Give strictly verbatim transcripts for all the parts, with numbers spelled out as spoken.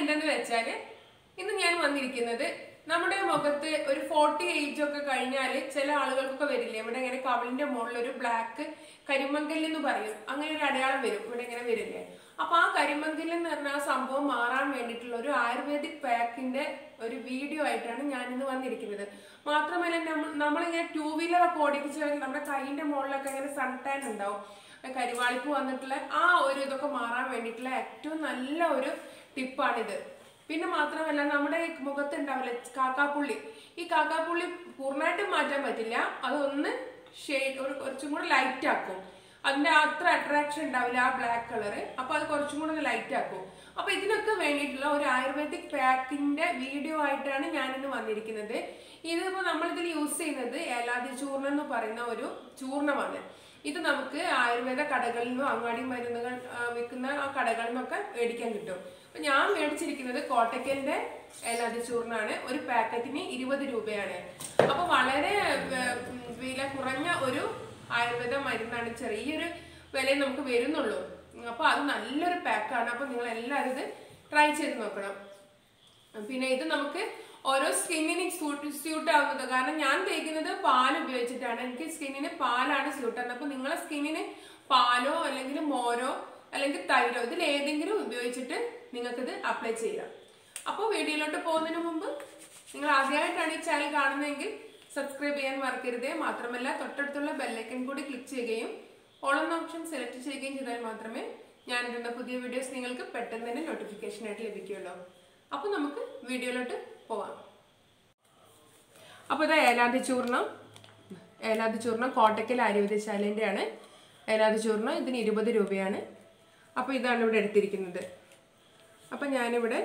എന്തെന്ന് വെച്ചാൽ ഇന്ന് ഞാൻ വന്നിരിക്കുന്നത് നമ്മുടെ മുഖത്ത് ഒരു ഫോർട്ടി ഏജ് ഒക്കെ കഴിഞ്ഞാൽ ചില ആളുകൾക്കൊക്കെ വരില്ലേ, ഇവിടെ ഇങ്ങനെ കവിളിന്റെ മുകളിൽ ഒരു ബ്ലാക്ക് കരിമങ്കൽ എന്ന് പറയും, അങ്ങനെ ഒരു അടയാളം വരും, ഇവിടെ ഇങ്ങനെ വരില്ലേ. അപ്പൊ ആ കരിമങ്കൽ എന്ന് പറഞ്ഞ ആ സംഭവം മാറാൻ വേണ്ടിയിട്ടുള്ള ഒരു ആയുർവേദിക് പാക്കിന്റെ ഒരു വീഡിയോ ആയിട്ടാണ് ഞാൻ ഇന്ന് വന്നിരിക്കുന്നത്. മാത്രമല്ല നമ്മൾ നമ്മളിങ്ങനെ ടൂ വീലർ ഒക്കെ ഓടിപ്പിച്ച് നമ്മുടെ കൈയിന്റെ മുകളിലൊക്കെ ഇങ്ങനെ സൺ ടാൻ ഉണ്ടാവും, കരിവാളിപ്പ് വന്നിട്ടുള്ള ആ ഒരു ഇതൊക്കെ മാറാൻ വേണ്ടിയിട്ടുള്ള ഏറ്റവും നല്ല ഒരു ടിപ്പാണിത്. പിന്നെ മാത്രമല്ല നമ്മുടെ മുഖത്ത് ഉണ്ടാവില്ല കാക്കാപ്പുള്ളി, ഈ കാക്കാപ്പുള്ളി പൂർണ്ണമായിട്ടും മാറ്റാൻ പറ്റില്ല, അതൊന്ന് ഷെയ്ഡ് ഒരു കുറച്ചും കൂടെ ലൈറ്റ് ആക്കും, അതിന്റെ അത്ര അട്രാക്ഷൻ ഉണ്ടാവില്ല ആ ബ്ലാക്ക് കളറ്, അപ്പൊ അത് കുറച്ചും കൂടെ ലൈറ്റ് ആക്കും. അപ്പൊ ഇതിനൊക്കെ വേണ്ടിയിട്ടുള്ള ഒരു ആയുർവേദിക് പാക്കിന്റെ വീഡിയോ ആയിട്ടാണ് ഞാനിന്ന് വന്നിരിക്കുന്നത്. ഇതിപ്പോ നമ്മളിതിൽ യൂസ് ചെയ്യുന്നത് ഏലാദി ചൂർണം എന്ന് പറയുന്ന ഒരു ചൂർണമാണ്. ഇത് നമുക്ക് ആയുർവേദ കടകളിൽ നിന്നും അങ്ങാടി മരുന്നുകൾ വിൽക്കുന്ന ആ കടകളിൽ നിന്നൊക്കെ മേടിക്കാൻ കിട്ടും. അപ്പൊ ഞാൻ മേടിച്ചിരിക്കുന്നത് കോട്ടക്കലിന്റെ ഏലാദി ചൂർണ്ണാണ്. ഒരു പാക്കറ്റിന് ഇരുപത് രൂപയാണ്. അപ്പൊ വളരെ വില കുറഞ്ഞ ഒരു ആയുർവേദ മരുന്നാണ്, ചെറിയൊരു വില നമുക്ക് വരുന്നുള്ളൂ. അപ്പൊ അത് നല്ലൊരു പാക്കാണ്. അപ്പൊ നിങ്ങൾ എല്ലാവരും ഇത് ട്രൈ ചെയ്ത് നോക്കണം. പിന്നെ ഇത് നമുക്ക് ഓരോ സ്കിന്നിന് സ്യൂട്ട് സ്യൂട്ട് ആവുന്നത്, കാരണം ഞാൻ തേക്കുന്നത് പാൽ ഉപയോഗിച്ചിട്ടാണ്, എനിക്ക് സ്കിന്നിന് പാലാണ് സ്യൂട്ട് ആവുന്നത്. അപ്പൊ നിങ്ങളെ സ്കിന്നിന് പാലോ അല്ലെങ്കിൽ മോരോ അല്ലെങ്കിൽ തൈരോ ഇതിൽ ഏതെങ്കിലും ഉപയോഗിച്ചിട്ട് നിങ്ങൾക്കിത് അപ്ലൈ ചെയ്യാം. അപ്പോൾ വീഡിയോയിലോട്ട് പോകുന്നതിന് മുമ്പ് നിങ്ങൾ ആദ്യമായിട്ടാണ് ഈ ചാനൽ കാണുന്നതെങ്കിൽ സബ്സ്ക്രൈബ് ചെയ്യാൻ മറക്കരുത്. മാത്രമല്ല തൊട്ടടുത്തുള്ള ബെല്ലൈക്കൺ കൂടി ക്ലിക്ക് ചെയ്യുകയും ഓൾ എന്ന ഓപ്ഷൻ സെലക്ട് ചെയ്യുകയും ചെയ്താൽ മാത്രമേ ഞാൻ ഇടുന്ന പുതിയ വീഡിയോസ് നിങ്ങൾക്ക് പെട്ടെന്ന് തന്നെ നോട്ടിഫിക്കേഷൻ ആയിട്ട് ലഭിക്കുമല്ലോ. അപ്പോൾ നമുക്ക് വീഡിയോയിലോട്ട് പോവാം. അപ്പോൾ ഇതാ ഏലാദി ചൂർണം, ഏലാദി ചൂർണം കോട്ടക്കൽ ആയുർവേദശാലേൻ്റെ ആണ് ഏലാദി ചൂർണം. ഇതിന് ഇരുപത് രൂപയാണ്. അപ്പോൾ ഇതാണ് ഇവിടെ എടുത്തിരിക്കുന്നത്. അപ്പം ഞാനിവിടെ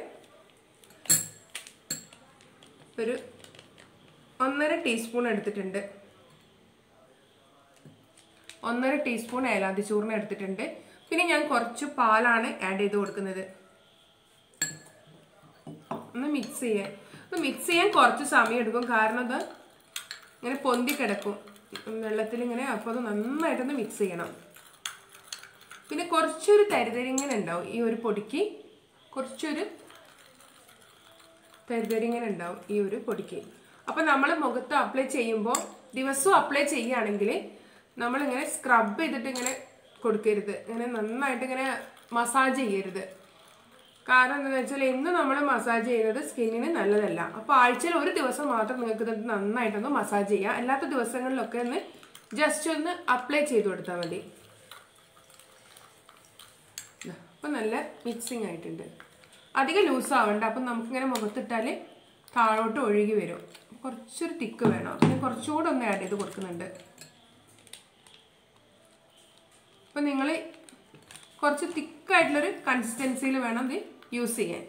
ഒരു ഒന്നര ടീസ്പൂൺ എടുത്തിട്ടുണ്ട്, ഒന്നര ടീസ്പൂൺ ഏലാദി ചൂർണം എടുത്തിട്ടുണ്ട്. പിന്നെ ഞാൻ കുറച്ച് പാലാണ് ആഡ് ചെയ്ത് കൊടുക്കുന്നത്. ഒന്ന് മിക്സ് ചെയ്യാൻ ഒന്ന് മിക്സ് ചെയ്യാൻ കുറച്ച് സമയം എടുക്കും, കാരണം അത് ഇങ്ങനെ പൊന്തി കിടക്കും വെള്ളത്തിൽ ഇങ്ങനെ. അപ്പോൾ അത് നന്നായിട്ടൊന്ന് മിക്സ് ചെയ്യണം. പിന്നെ കുറച്ചൊരു തരിതരിങ്ങനെ ഉണ്ടാവും ഈ ഒരു പൊടിക്ക്, കുറച്ചൊരു തരിതരിങ്ങനെ ഉണ്ടാവും ഈ ഒരു പൊടിക്ക്. അപ്പം നമ്മൾ മുഖത്ത് അപ്ലൈ ചെയ്യുമ്പോൾ ദിവസവും അപ്ലൈ ചെയ്യുകയാണെങ്കിൽ നമ്മളിങ്ങനെ സ്ക്രബ് ചെയ്തിട്ട് ഇങ്ങനെ കൊടുക്കരുത്, ഇങ്ങനെ നന്നായിട്ട് ഇങ്ങനെ മസാജ് ചെയ്യരുത്. കാരണം എന്താണെന്ന് വെച്ചാൽ എന്നും നമ്മൾ മസാജ് ചെയ്യുന്നത് സ്കിന്നിന് നല്ലതല്ല. അപ്പോൾ ആഴ്ചയിൽ ഒരു ദിവസം മാത്രം നിങ്ങൾക്ക് ഇത് നന്നായിട്ടൊന്ന് മസാജ് ചെയ്യാം. അല്ലാത്ത ദിവസങ്ങളിലൊക്കെ ഒന്ന് ജസ്റ്റ് ഒന്ന് അപ്ലൈ ചെയ്ത് കൊടുത്താൽ മതി. അപ്പം നല്ല മിക്സിങ് ആയിട്ടുണ്ട്. അധികം ലൂസ് ആവണ്ട. അപ്പം നമുക്കിങ്ങനെ മുഖത്തിട്ടാൽ താഴോട്ട് ഒഴുകി വരും. കുറച്ചൊരു തിക്ക് വേണം, പിന്നെ കുറച്ചുകൂടെ ഒന്ന് ആഡ് ചെയ്ത് കൊടുക്കുന്നുണ്ട്. അപ്പം നിങ്ങൾ കുറച്ച് തിക്കായിട്ടുള്ളൊരു കൺസിസ്റ്റൻസിയിൽ വേണം ഇത് യൂസ് ചെയ്യാൻ.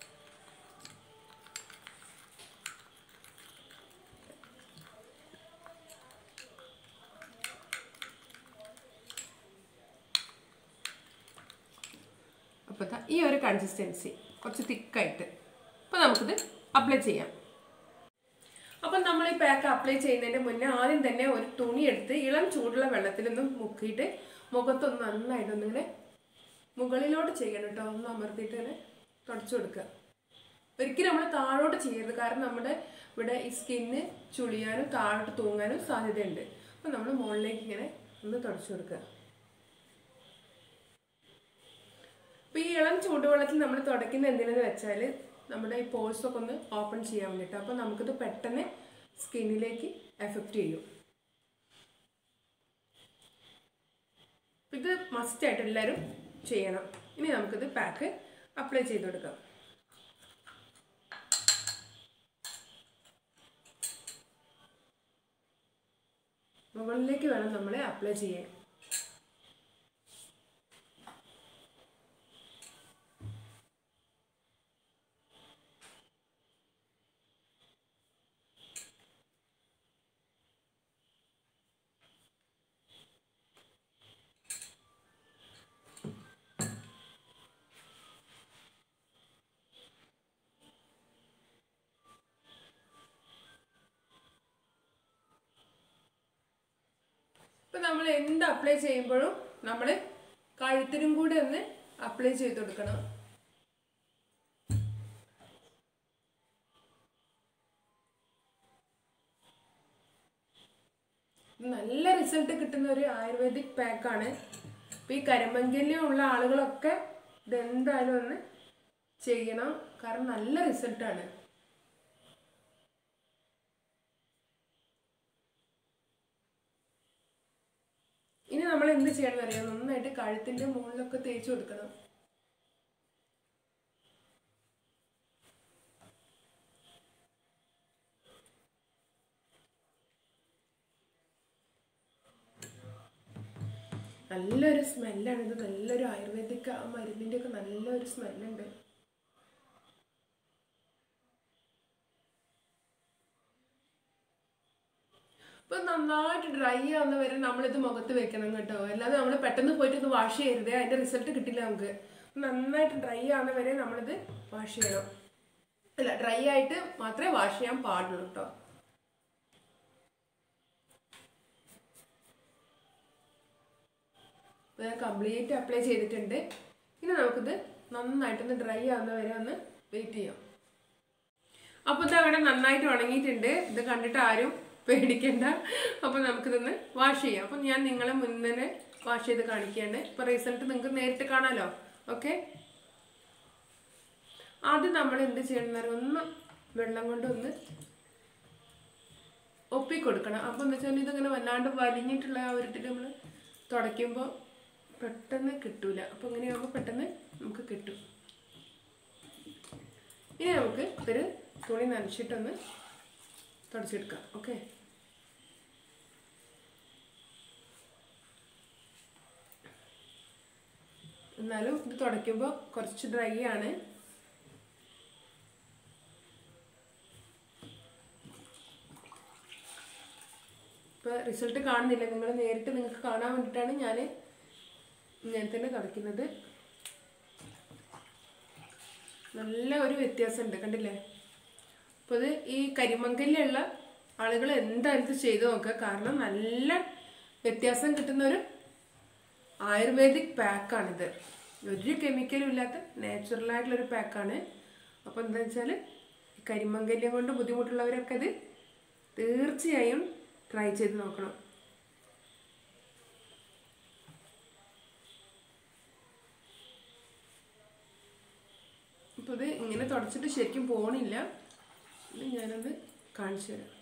അപ്പോൾ ഈ ഒരു കൺസിസ്റ്റൻസി കുറച്ച് തിക്കായിട്ട്. അപ്പോൾ നമുക്കിത് അപ്ലൈ ചെയ്യാം. അപ്പം നമ്മൾ ഈ പാക്ക് അപ്ലൈ ചെയ്യുന്നതിൻ്റെ മുന്നേ ആദ്യം തന്നെ ഒരു തുണി എടുത്ത് ഇളം ചൂടുള്ള വെള്ളത്തിലൊന്ന് മുക്കിയിട്ട് മുഖത്തൊന്ന് നന്നായിട്ടൊന്നിങ്ങനെ മുകളിലോട്ട് ചെയ്യണം കേട്ടോ, ഒന്ന് അമർത്തിയിട്ട് ഇങ്ങനെ തുടച്ചു കൊടുക്കുക. ഒരിക്കലും നമ്മൾ താഴോട്ട് ചെയ്യരുത്, കാരണം നമ്മുടെ ഇവിടെ ഈ സ്കിന്ന് ചുളിയാനും താഴോട്ട് തൂങ്ങാനും സാധ്യതയുണ്ട്. അപ്പം നമ്മൾ മുകളിലേക്ക് ഇങ്ങനെ ഒന്ന് തുടച്ചു കൊടുക്കുക. അപ്പോൾ ഈ ഇളം ചൂടുവെള്ളത്തിൽ നമ്മൾ തുടയ്ക്കുന്നത് എന്തിനെന്ന് വെച്ചാൽ നമ്മുടെ ഈ പോഴ്സൊക്കെ ഒന്ന് ഓപ്പൺ ചെയ്യാൻ വേണ്ടിയിട്ട്. അപ്പോൾ നമുക്കിത് പെട്ടെന്ന് സ്കിന്നിലേക്ക് എഫക്റ്റ് ചെയ്യും. ഇത് മസ്റ്റായിട്ട് എല്ലാവരും ചെയ്യണം. ഇനി നമുക്കിത് പാക്ക് അപ്ലൈ ചെയ്ത് കൊടുക്കാം. മുകളിലേക്ക് വേണം നമ്മൾ അപ്ലൈ ചെയ്യാൻ. ഇപ്പം നമ്മൾ എന്ത് അപ്ലൈ ചെയ്യുമ്പോഴും നമ്മൾ കഴുത്തിനും കൂടി ഒന്ന് അപ്ലൈ ചെയ്ത് കൊടുക്കണം. നല്ല റിസൾട്ട് കിട്ടുന്ന ഒരു ആയുർവേദിക് പാക്കാണ്. അപ്പോൾ ഈ കരിമങ്കല്യമുള്ള ആളുകളൊക്കെ ഇതെന്തായാലും ഒന്ന് ചെയ്യണം, കാരണം നല്ല റിസൾട്ടാണ്. ഇനി നമ്മൾ എന്ത് ചെയ്യണമെന്ന് അറിയാം, നന്നായിട്ട് കഴുത്തിൻ്റെ മുകളിലൊക്കെ തേച്ച് കൊടുക്കണം. നല്ലൊരു സ്മെല്ലാണ് ഇത്, നല്ലൊരു ആയുർവേദിക് ആ മരുന്നിൻ്റെ ഒക്കെ നല്ലൊരു സ്മെല്ലുണ്ട്. ഇപ്പം നന്നായിട്ട് ഡ്രൈ ആവുന്ന വരെ നമ്മളിത് മുഖത്ത് വെക്കണം കേട്ടോ, അല്ലാതെ നമ്മൾ പെട്ടെന്ന് പോയിട്ട് ഇത് വാഷ് ചെയ്യരുത്, അതിൻ്റെ റിസൾട്ട് കിട്ടില്ല നമുക്ക്. നന്നായിട്ട് ഡ്രൈ ആവുന്ന വരെ നമ്മളിത് വാഷ് ചെയ്യണം. അല്ല, ഡ്രൈ ആയിട്ട് മാത്രമേ വാഷ് ചെയ്യാൻ പാടുള്ളൂ കേട്ടോ. ഞാൻ കംപ്ലീറ്റ് അപ്ലൈ ചെയ്തിട്ടുണ്ട്. ഇനി നമുക്കിത് നന്നായിട്ടൊന്ന് ഡ്രൈ ആവുന്ന വരെ ഒന്ന് വെയിറ്റ് ചെയ്യാം. അപ്പോൾ ഇത് അവിടെ നന്നായിട്ട് ഉണങ്ങിയിട്ടുണ്ട്. ഇത് കണ്ടിട്ട് ആരും പേടിക്കണ്ട. അപ്പോൾ നമുക്കിതൊന്ന് വാഷ് ചെയ്യാം. അപ്പം ഞാൻ നിങ്ങളെ മുന്നേ വാഷ് ചെയ്ത് കാണിക്കുകയാണ്. ഇപ്പോൾ റിസൾട്ട് നിങ്ങൾക്ക് നേരിട്ട് കാണാമല്ലോ. ഓക്കെ, ആദ്യം നമ്മൾ എന്ത് ചെയ്യണമെന്ന് ഒന്ന് വെള്ളം കൊണ്ടൊന്ന് ഒപ്പിക്കൊടുക്കണം. അപ്പോൾ എന്താ വെച്ചാൽ ഇതിങ്ങനെ വല്ലാണ്ട് വലിഞ്ഞിട്ടുള്ള ആ ഒരു ഇതിൽ നമ്മൾ തുടയ്ക്കുമ്പോൾ പെട്ടെന്ന് കിട്ടൂല. അപ്പോൾ ഇങ്ങനെയാകുമ്പോൾ പെട്ടെന്ന് നമുക്ക് കിട്ടും. ഇനി നമുക്ക് ഒരു തുണി നനച്ചിട്ടൊന്ന് തുടച്ചെടുക്കാം. ഓക്കെ, എന്നാലും ഇത് തുടയ്ക്കുമ്പോൾ കുറച്ച് ഡ്രൈ ആണ്. ഇപ്പോൾ റിസൾട്ട് കാണുന്നില്ല, നിങ്ങൾ നേരിട്ട് നിങ്ങൾക്ക് കാണാൻ വേണ്ടിയിട്ടാണ് ഞാൻ ഇങ്ങനെ തന്നെ തുടയ്ക്കുന്നത്. നല്ല ഒരു വ്യത്യാസമുണ്ട്, കണ്ടില്ലേ? അപ്പോൾ ഇത് ഈ കരിമങ്കല്ലുള്ള ആളുകൾ എന്തായാലും ഇത് ചെയ്ത് നോക്കുക, കാരണം നല്ല വ്യത്യാസം കിട്ടുന്ന ഒരു ആയുർവേദിക് പാക്കാണിത്. ഒരു കെമിക്കലും ഇല്ലാത്ത നാച്ചുറലായിട്ടുള്ളൊരു പാക്കാണ്. അപ്പോൾ എന്താ വെച്ചാൽ ഈ കരിമങ്കല്യം കൊണ്ട് ബുദ്ധിമുട്ടുള്ളവരൊക്കെ ഇത് തീർച്ചയായും ട്രൈ ചെയ്ത് നോക്കണം. അപ്പോൾ ഇത് ഇങ്ങനെ തുടച്ചിട്ട് ശരിക്കും പോണില്ല. ഞാനത് കാണിച്ചു തരാം.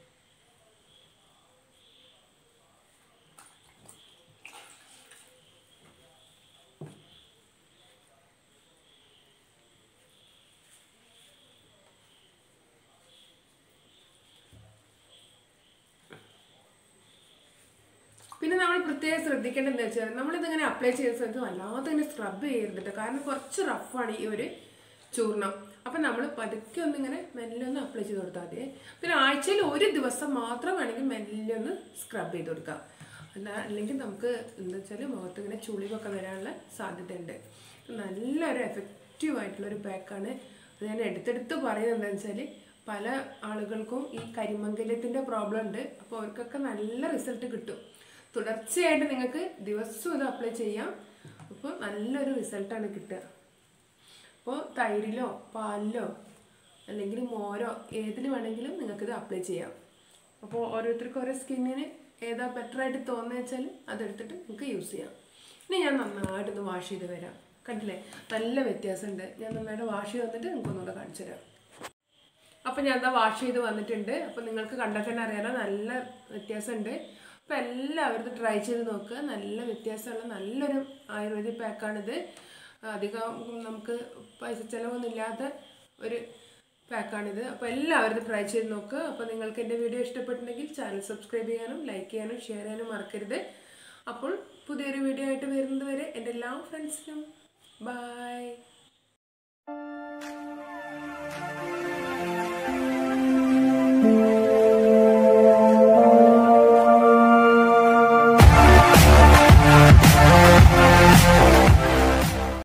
പിന്നെ നമ്മൾ പ്രത്യേകം ശ്രദ്ധിക്കേണ്ടത് എന്താ വെച്ചാൽ നമ്മളിതിങ്ങനെ അപ്ലൈ ചെയ്ത സമയത്ത് വല്ലാതെ ഇങ്ങനെ സ്ക്രബ് ചെയ്യരുതിട്ട്, കാരണം കുറച്ച് റഫാണ് ഈ ഒരു ചൂർണം. അപ്പം നമ്മൾ പതുക്കെ ഒന്നിങ്ങനെ മെല്ലെ ഒന്ന് അപ്ലൈ ചെയ്ത് കൊടുത്താൽ മതി. പിന്നെ ആഴ്ചയിൽ ഒരു ദിവസം മാത്രം വേണമെങ്കിൽ മെല്ലെ ഒന്ന് സ്ക്രബ് ചെയ്ത് കൊടുക്കാം. അല്ല അല്ലെങ്കിൽ നമുക്ക് എന്താ വെച്ചാൽ മുഖത്ത് ഇങ്ങനെ ചുളിവൊക്കെ വരാനുള്ള സാധ്യതയുണ്ട്. നല്ലൊരു എഫക്റ്റീവായിട്ടുള്ളൊരു പാക്കാണ്. അത് ഞാൻ എടുത്തെടുത്ത് പറയുന്നത് എന്താണെന്ന് വെച്ചാൽ പല ആളുകൾക്കും ഈ കരിമംഗല്യത്തിൻ്റെ പ്രോബ്ലം ഉണ്ട്. അപ്പോൾ അവർക്കൊക്കെ നല്ല റിസൾട്ട് കിട്ടും. തുടർച്ചയായിട്ട് നിങ്ങൾക്ക് ദിവസവും ഇത് അപ്ലൈ ചെയ്യാം. അപ്പോൾ നല്ലൊരു റിസൾട്ടാണ് കിട്ടുക. അപ്പോൾ തൈരിലോ പാലിലോ അല്ലെങ്കിൽ മോരോ ഏതിൽ വേണമെങ്കിലും നിങ്ങൾക്കിത് അപ്ലൈ ചെയ്യാം. അപ്പോൾ ഓരോരുത്തർക്കും ഓരോ സ്കിന്നിന് ഏതാ ബെറ്ററായിട്ട് തോന്നുന്നത് വെച്ചാൽ അതെടുത്തിട്ട് നിങ്ങൾക്ക് യൂസ് ചെയ്യാം. ഇനി ഞാൻ നന്നായിട്ടൊന്ന് വാഷ് ചെയ്ത് വരാം. കണ്ടില്ലേ, നല്ല വ്യത്യാസമുണ്ട്. ഞാൻ നന്നായിട്ട് വാഷ് ചെയ്ത് വന്നിട്ട് നിങ്ങൾക്കൊന്നുകൂടെ കാണിച്ചു തരാം. അപ്പോൾ ഞാൻ എന്താ വാഷ് ചെയ്ത് വന്നിട്ടുണ്ട്. അപ്പോൾ നിങ്ങൾക്ക് കണ്ടാൽ തന്നെ അറിയാലോ നല്ല വ്യത്യാസമുണ്ട്. അപ്പോൾ എല്ലാവരും ഇത് ട്രൈ ചെയ്ത് നോക്കുക. നല്ല വ്യത്യാസമുള്ള നല്ലൊരു ആയുർവേദിക് പാക്കാണിത്. അധികം നമുക്ക് പൈസ ചിലവൊന്നും ഇല്ലാത്ത ഒരു പാക്കാണിത്. അപ്പോൾ എല്ലാവരും ട്രൈ ചെയ്ത് നോക്കുക. അപ്പോൾ നിങ്ങൾക്ക് എൻ്റെ വീഡിയോ ഇഷ്ടപ്പെട്ടിട്ടുണ്ടെങ്കിൽ ചാനൽ സബ്സ്ക്രൈബ് ചെയ്യാനും ലൈക്ക് ചെയ്യാനും ഷെയർ ചെയ്യാനും മറക്കരുത്. അപ്പോൾ പുതിയൊരു വീഡിയോ ആയിട്ട് വരുന്നത് വരെ എൻ്റെ എല്ലാ ഫ്രണ്ട്സിനും ബൈ.